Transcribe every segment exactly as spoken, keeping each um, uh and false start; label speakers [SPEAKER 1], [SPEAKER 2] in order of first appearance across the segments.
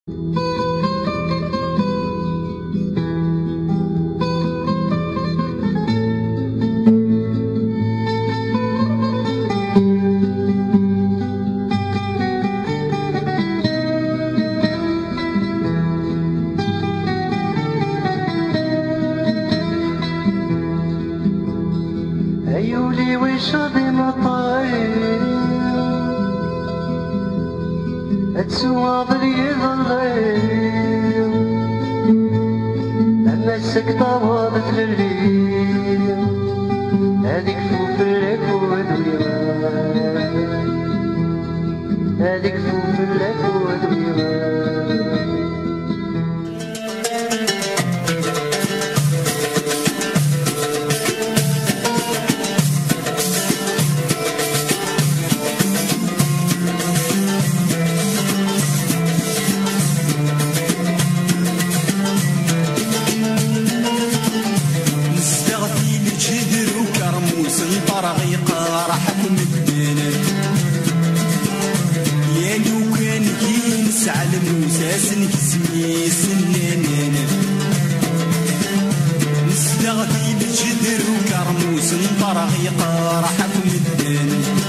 [SPEAKER 1] عيولي وشاضي مطاير اتسوى ظلي ظليل لما السكتة واضت للليل هذيك فوق العكود ويا هذيك فوق العكود ويا
[SPEAKER 2] طريقة راح تمدن يا لو كان كي نسعى الموساس نكسمي سنانين نستغفي الجدر وكرموس طريقة راح تمدن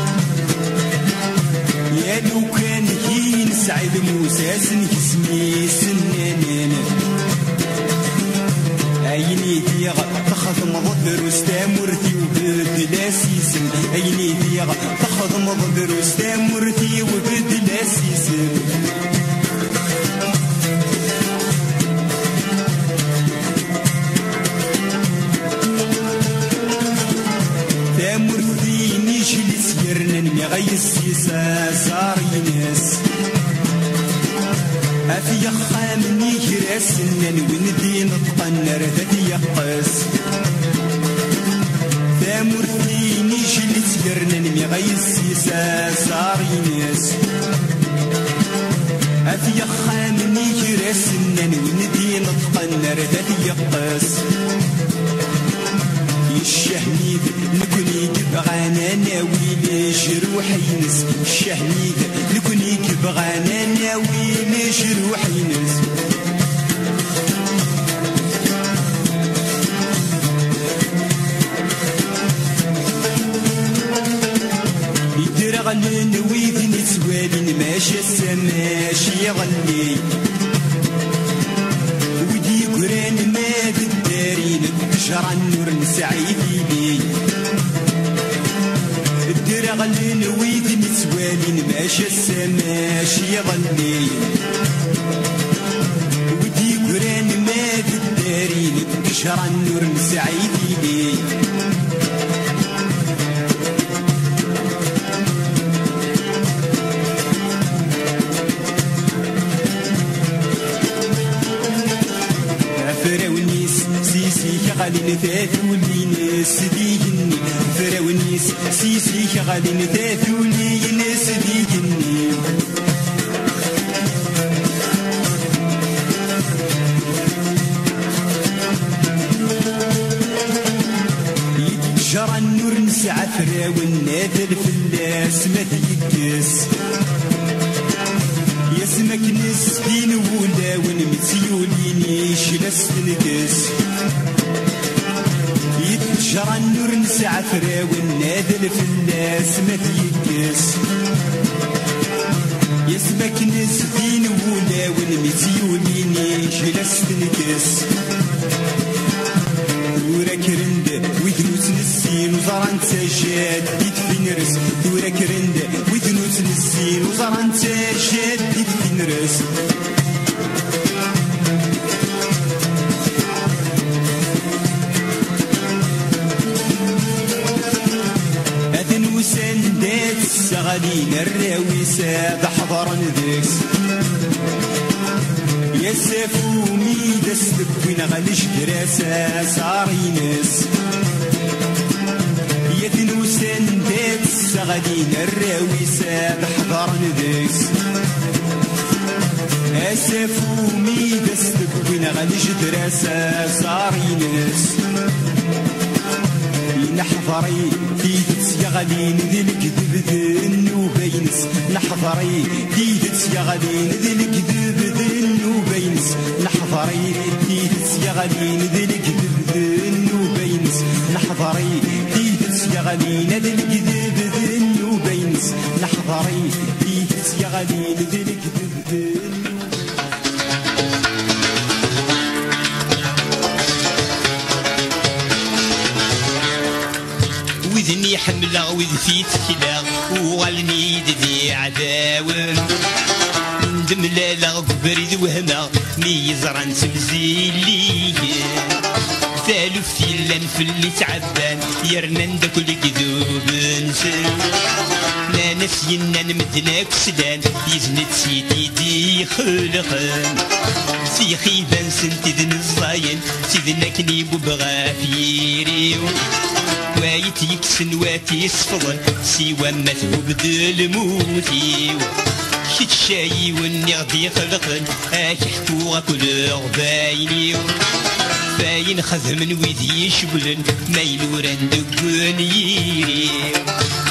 [SPEAKER 2] يا لو كان كي نسعى الموساس نكسمي سنانين عيني ديغ تخذ مضر وستامرتي وبدلا سيسن عيني ديغ تخذ مضر وستامرتي وبدلا سيسن تامرتي نجلس يرنن مغيس سيسا زاري ناس أفي خامني كراسنن وندي نطقنر ذاتي يقص ثامرتيني جلت يرنن مغيس سيسا زاري ناس أفي خامني كراسنن وندي نطقنر ذاتي يقص الشهنيد نكوني كبغانا ناوي جروحي نس الشهنيد نكوني كبغانا ناوي جروحي نس يدير غنن ويدي نتوالي ماشي السماشي غني ودي قران ما بالدارين شرع النور نسعي فيني الدرع غلين ويدي نتوالين ماشي السماشي غني ودي قران ما بالدارين شرع النور نسعي فيني غالين ثاثولي ناس ديجني فراونيس سيسي غالين ثاثولي ناس ديجني يتجرى النور نسعى فراون نادر فلاس ما تيكس يسمك ناس دين ولا ونمتيوليني شلاس تنكس يتجرى النور نسعى فراون نادل في الناس ما تيكس يسمك ناس دين ولا ونمتيوليني شلاس تنكس وراك رند ويدنوس نسين وزران تاجات يدفي نرس وراك رند ويدنوس نسين وزران تاجات يدفي نرس سندات السغالين الراويسة بحضر ندكس يا سافومي دستك وين غالش دراسة صارينس يا ثنو سندات السغالين الراويسة بحضر ندكس يا سافومي دستك وين غالش دراسة صارينس نحضري في دتس يا غالين ذي الكذب ذي النوبينس نحضري في دتس يا غالين ذي الكذب ذي نحضري تيدس يا غادي ندلك ذنو بينس نحضري تيدس يا غادي ندلك ذنو بينس نحضري تيدس يا غادي ندلك ذنو وذني حملة وذ في تكلا وغلني دذي عداوة ندم لا بريد وهنا ميزران تمزيلي ثالث يلان في اللي تعبان يرنا ندكل كذوب نسل نانس ينا نمدناك سدان يزنت سيدي دي خلقان في خيبان سنتي ذن الزاين سيدنا كنيب وبغا فيريو وايت يكسن واتي صفضن سيوا مثوب دل موتيو شت شاي وني غدي خلقن اك حكوا كل غباينيو باين خذ من ويدي يشبلن ما يلورن دقن يريو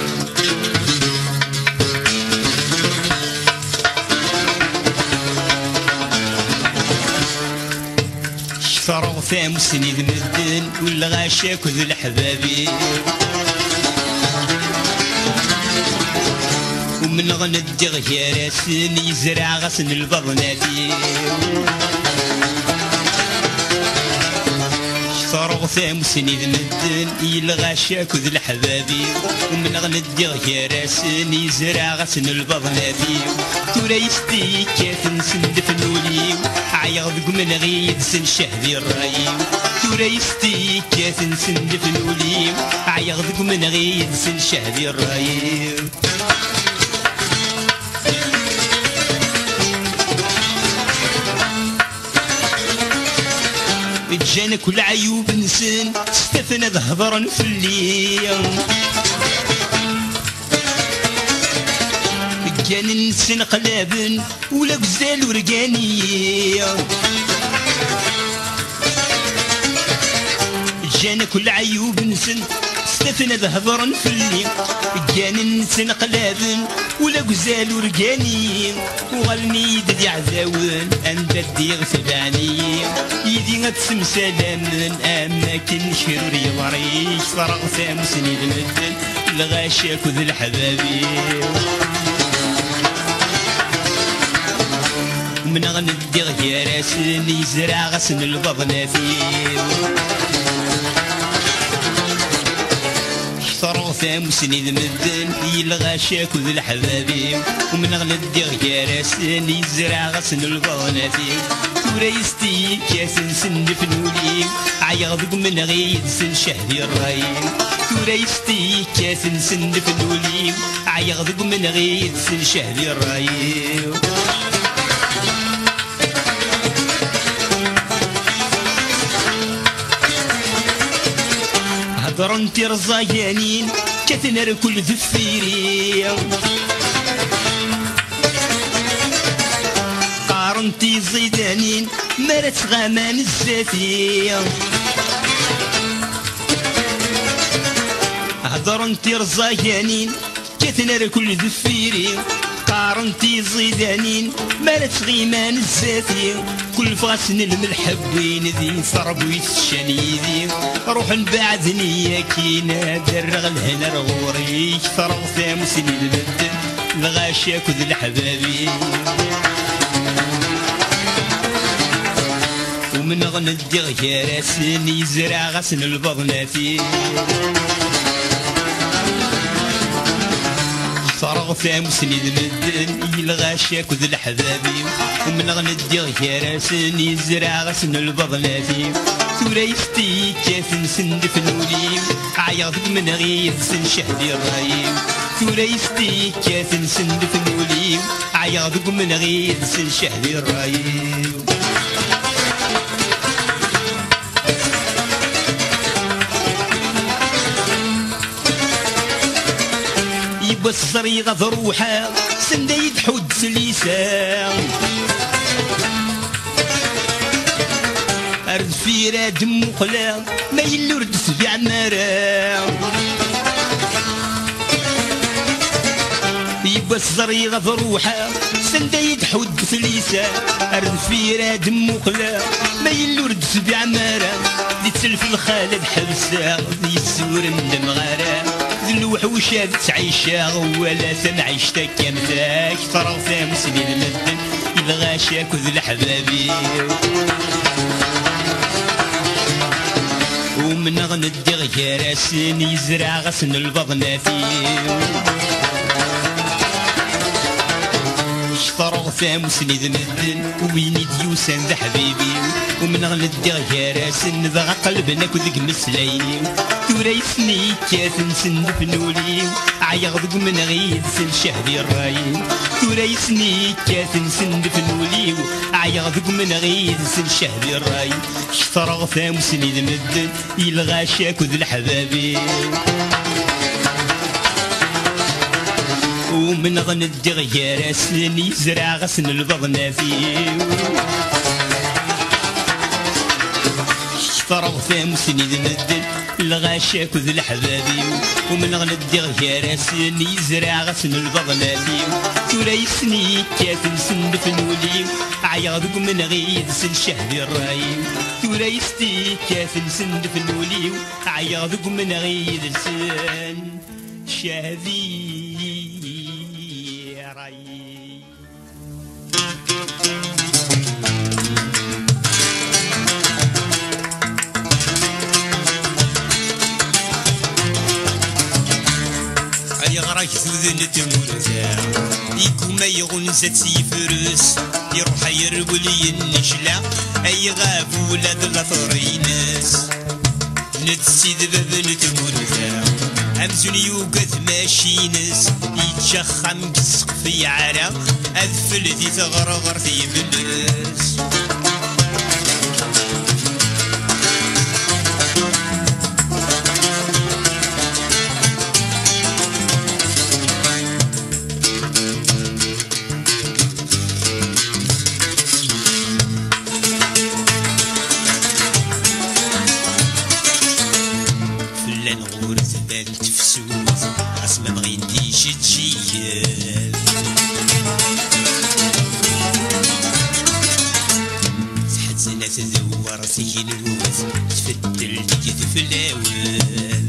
[SPEAKER 2] شفرغ فام سنيد مدن ولا غاشاك ذو الحبابي ومن غندي غير سن يزرع غسن البضناتي شفرغ فام سنيد مدن يلغى شاك ذو الحبابي ومن غندي غير سن يزرع غسن البضناتي توريستي كيف نسند فنولي عياض من غيد سن شهدي الرايم توريستي كيف نسند فنولي عياض من غيد سن شهدي الرايم جانا كل عيوب نسن استثنى ظهرا في الليل كان نسن قلابن ولا غزال ورقانية جانا كل عيوب نسن استثنى ظهرا في الليل كان نسن قلابن ولا غزال ورقانية وغلني ددي عزاون أنت دي غسباني يدي غتسم سلام أما كن شروري ضريش فرغ ثام سنيد مدن لغاشاك وذ الحبابي من غندي غير سن يزرع غسن البضناتي شفرغ ثام سنيد مدن يلغى شاك وذ الحبابي ومن غندي غير سن يزرع غسن البضناتي وريستي كاسن سن فنولي عياضك من غيد سن شهدي الرايم وريستي كاسن سن فنولي عياضك من غيد سن شهدي الرايم هضرنتي رزايانين كتنر كل ذفيري قارنتي زيدانين مرت غامان الزافية هضرنتي رزايانين كتنر كل ذفيري قارنتي زيدانين مرت غيمان الزافية كل فغسن الملحب وين ذي صرب ويتشاني ذي روح نبعدني يا كينا درغ الهنا رغوري فرغ ثام سنين المدن الغاشاك وذ الحبابي ومن غندي غير سن يزرع غسن البضناتي فرغ ثام سنيد مدن يلغى شاك وذ الحبابي ومن غندي غير سن يزرع غسن البضناتي وريستي كيف نسند فنولي عياضك من غيد سن شهدي الرايم وريستي كيف نسند فنولي عياضك من غيد سن شهدي الرايم يبصر يغض روحه سنديد حد سليسان أرد في راد مقلا ما يلورد في عمارة يبصر يغض روحه سنديد حد ثليسة أرد فيرا دم وخلا ما يلورد في عمارة دي تسلف الخالد حبسة دي السور من المغارة ذي الوحوشة تعيشة ولا تنعيشتك كامتاك فرغ ثامس لي المدن إذا غاشاك وذي الحبابي ومن غندي غير سن يزرع غسن البضنة فيه شفرغ ثامس لي المدن ويني ديوسان ذا حبيبي ومن غندي غير سن ذا قلبنا كذك مسلايني توريسني كاثن سن فنولي عيغضق من غيد سن شهدي الرايين توريسني كاثن سن فنولي عيغضق من غيد سن شهدي الرايين شفرغ ثامس لي المدن يلغاشاك وذي الحبابي ومن غندي غير سن يزرع غسن البضنة فيه فرغ ثامس لي المدن الغاشاك وذي الحبابي ومن غندي غير سن يزرع غسن البضنة فيه توريسني كاتم سن فنولي عياضك من غيد سن شهدي الرايين توريستي كاتم سن فنولي عياضك من غيد سن شهدي رايين يغرق ذوذن تموتا يكو ما يغنزت سيفرس يروح يرولي النشلة أي غاب ولاد الأثرينس نتسيد بابن تموتا أمزون يوقف ماشينس يتشخم كسق في عرا أذفل ذي تغرغر في بلس تدور سينوث تفتل تجد في الأول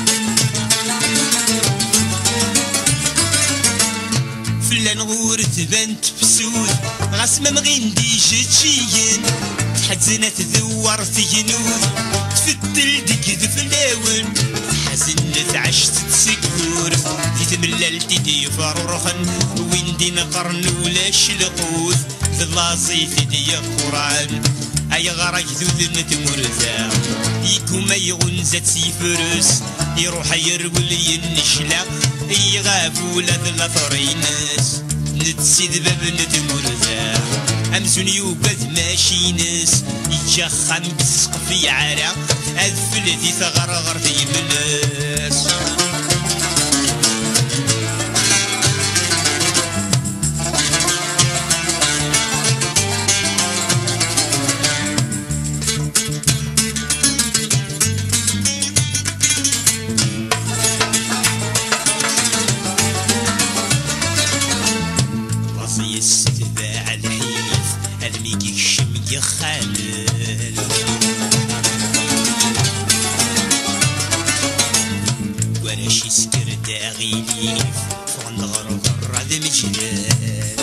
[SPEAKER 2] فلان غور تبانت بسود غاسمة مغيندي جتشين تحزنة تدور سينوث تفتل تجد في الأول حزنة عشت تسكور تتملل تدي فرخن وين دي نقرن ولا شلقوث في اللاصيف دي القرآن أي غرق ذوذن تمرثا يكو ما يغنزت سيفرس يروح يرولي النشلة يغاب ولاد الأثرينس نتسيد بابن تمرثا أمزون يوقف ماشينس يتشخم بسق في عرا أذفل ذي ثغرغر في ملس يستباع الحيف الميجي الشم يخالل وانا شي سكر داغي ليف فغن غرغر هذا مجلال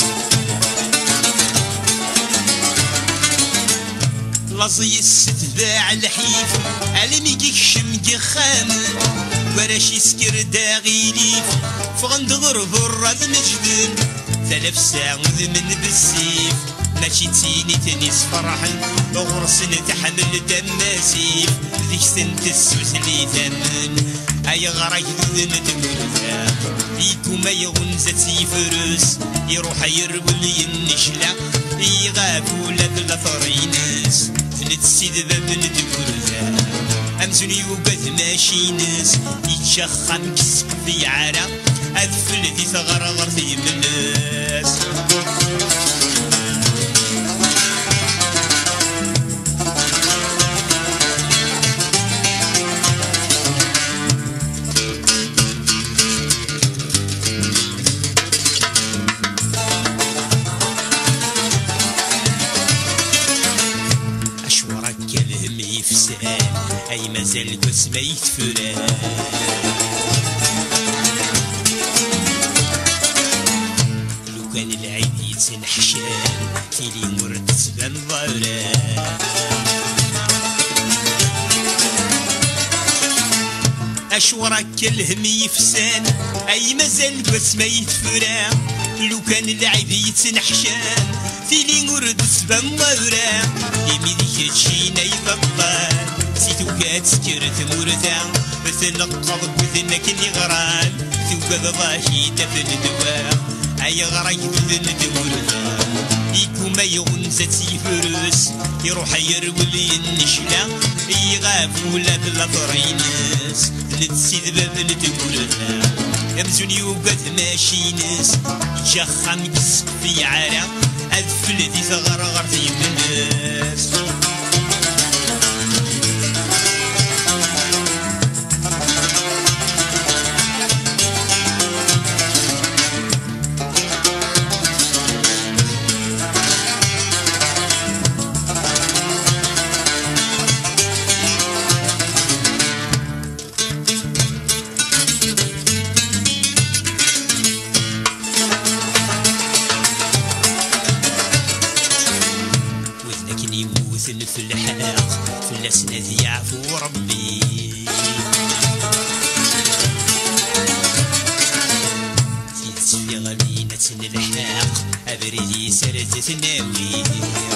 [SPEAKER 2] لازي يستباع الحيف الميجي الشم يخالل وانا شي سكر داغي ليف فغن غرغر هذا مجلال ثلاث ساعة من بالسيف ماشي تيني تنيس فرحن غرس نتحمل دماسيف ذيك سنت السوس اللي ثمن أي غراك ذوذن تمرثا فيكو ما يغنزت سيفرس يروح يرولي النشلة يغاب ولاد الأثرينس نتسيد بابن تمرثا أمزون يوقف ماشينس يتشخم كسق في عرا أذفل ذي ثغرغر في ملس يفسان أي مازال قوس ما يتفران لو كان العيد يتنحشان تيلي مرد تبان ضران أشورك الهم يفسان أي مازال قوس ما يتفران لو كان العيب يتنحشان تيلي مرد تبان ضران يمي ذيك تشينا يضبان سيتو كاتسكر ثمورتان بثنقض بثنك نغران توقع ضاهي تفن دوام أي غراي بذن دورتان يكو ما يغنزت يفرس يروح يرول ينشلا يغاب ولا بلا طرينس نتسيد باب ندورتان يمزون يوقف ماشينس يجخم يسق في عرق أدفل دي ثغرغر في الناس في الحاق في اللسنة ذي يعفو ربي في غمينة الحاق أبردي سردة ثناوي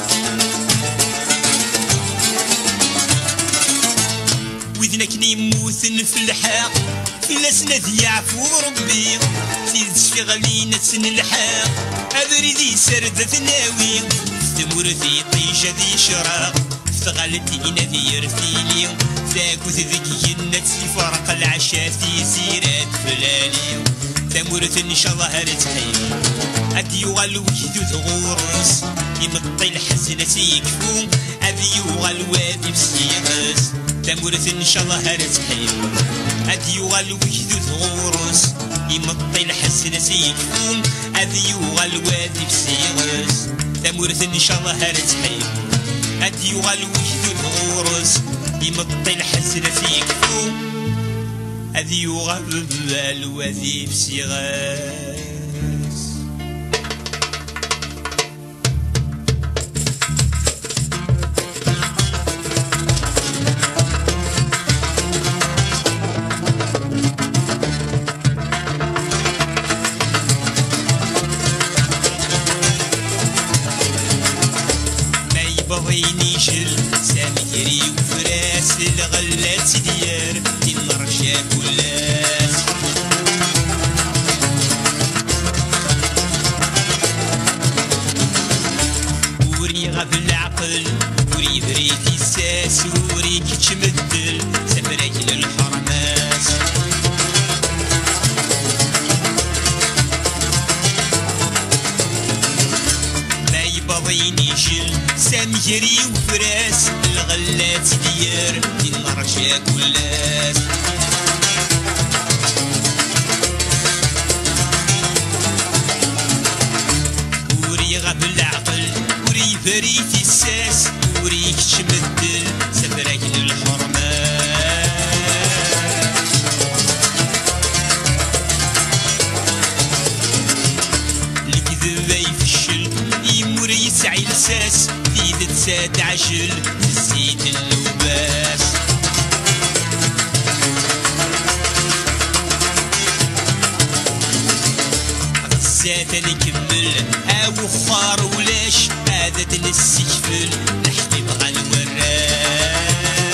[SPEAKER 2] وذنك نموث في الحاق في اللسنة ذي يعفو ربي في غمينة الحاق أبردي سردة ثناوي ثمور في طيشة ذي شراق فتغلتينا ذي يرثيلي ذاك وذذكي النتي فرق العشاء في سيرات فلاني ثمورة إن شاء الله هرتحيل أديو الوجد ثغورس يمطي الحزنة يكفو أديو الوادي بسيغس ثمورة إن شاء الله هرتحيل أديو الوجد ثغورس يمطي الحزنة يكفو أديو الوادي بسيغس ثمورة إن شاء الله هرتحيل أديو الوجد الغورس يمطي الحزنة يكفو أديو غبب الوذي بسيغاس بغيني شل سامي وفراس الغلات ديار المرشا كلاس وري غاب العقل وري بريتي الساس وري كتشمدل سمراك للحرماس ما يبغيني شل سامجري وفراس الغلات ديار المرشا كلاس وري غاب العقل وري فريتي الساس وري كتشمدل سفراك للحرمات الكذب يفشل يمر يسعي لساس تيد تساد عجل تزيد اللباس غزات نكمل او خار ولاش هذا تنسيفل نحكي بغا الوراش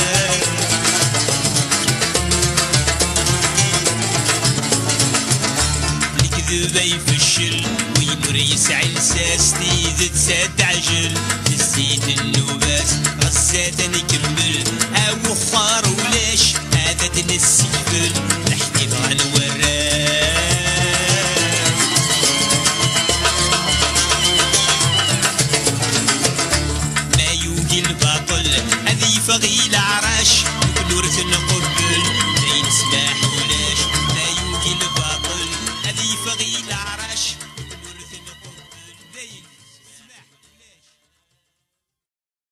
[SPEAKER 2] الكذب يفشل ويمر يسعي لساس تيد تساد عجل تزيد النوباس غزات نكمل او خار ولاش هذا تنسيفل نحكي بغا الوراش الباطل هذي فغي العراش نورث النقب